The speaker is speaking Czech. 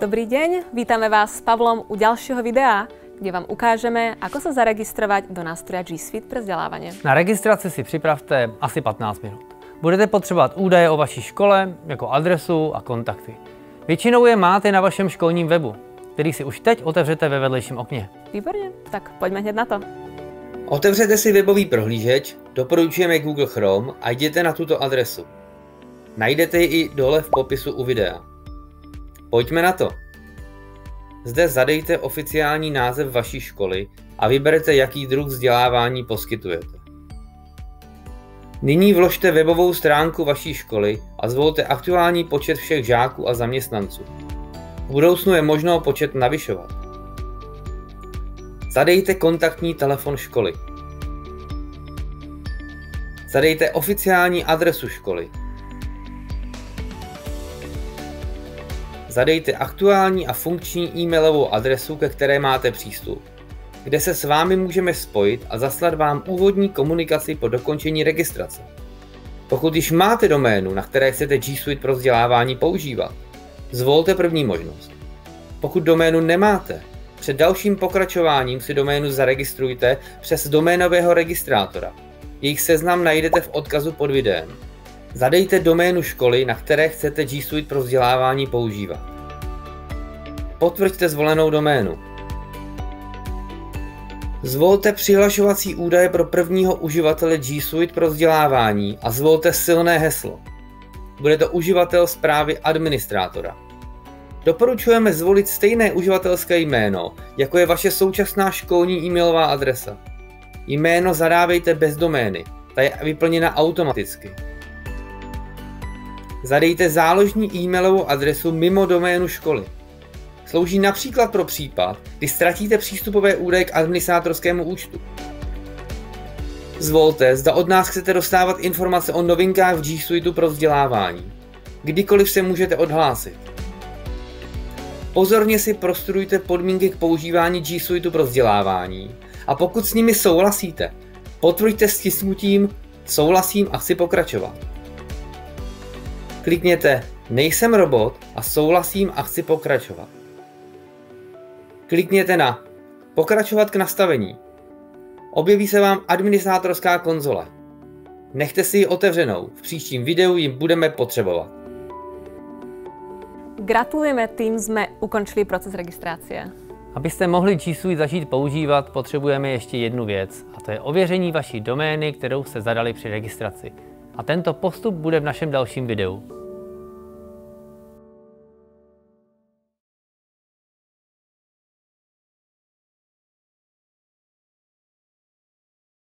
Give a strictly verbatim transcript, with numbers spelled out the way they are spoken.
Dobrý deň, vítame vás s Pavlom u ďalšieho videa, kde vám ukážeme, ako sa zaregistrovať do nástroja G Suite pre vzdelávanie. Na registraci si připravte asi patnáct minut. Budete potřebovat údaje o vaší škole, jako adresu a kontakty. Většinou je máte na vašem školním webu, který si už teď otevřete ve vedlejším okně. Výborně, tak pojďme hned na to. Otevřete si webový prohlížeč, doporučujeme Google Chrome a jděte na tuto adresu. Najdete ji i dole v popisu u videa. Pojďme na to. Zde zadejte oficiální název vaší školy a vyberete, jaký druh vzdělávání poskytujete. Nyní vložte webovou stránku vaší školy a zvolte aktuální počet všech žáků a zaměstnanců. V budoucnu je možno počet navyšovat. Zadejte kontaktní telefon školy. Zadejte oficiální adresu školy. Zadejte aktuální a funkční e-mailovou adresu, ke které máte přístup, kde se s vámi můžeme spojit a zaslat vám úvodní komunikaci po dokončení registrace. Pokud již máte doménu, na které chcete G Suite pro vzdělávání používat, zvolte první možnost. Pokud doménu nemáte, před dalším pokračováním si doménu zaregistrujte přes doménového registrátora. Jejich seznam najdete v odkazu pod videem. Zadejte doménu školy, na které chcete G Suite pro vzdělávání používat. Potvrďte zvolenou doménu. Zvolte přihlašovací údaje pro prvního uživatele G Suite pro vzdělávání a zvolte silné heslo. Bude to uživatel zprávy administrátora. Doporučujeme zvolit stejné uživatelské jméno, jako je vaše současná školní e-mailová adresa. Jméno zadávejte bez domény, ta je vyplněna automaticky. Zadejte záložní e-mailovou adresu mimo doménu školy. Slouží například pro případ, kdy ztratíte přístupové údaje k administrátorskému účtu. Zvolte, zda od nás chcete dostávat informace o novinkách v G Suiteu pro vzdělávání. Kdykoliv se můžete odhlásit. Pozorně si prostudujte podmínky k používání G Suiteu pro vzdělávání a pokud s nimi souhlasíte, potvrďte stisknutím souhlasím a chci pokračovat. Klikněte Nejsem robot a souhlasím a chci pokračovat. Klikněte na Pokračovat k nastavení. Objeví se vám administrátorská konzole. Nechte si ji otevřenou, v příštím videu ji budeme potřebovat. Gratulujeme, tým sme ukončili proces registrácie. Abyste mohli G Suite začít používat, potřebujeme ještě jednu věc, a to je ověření vaší domény, kterou jste zadali při registraci. A tento postup bude v našem dalším videu.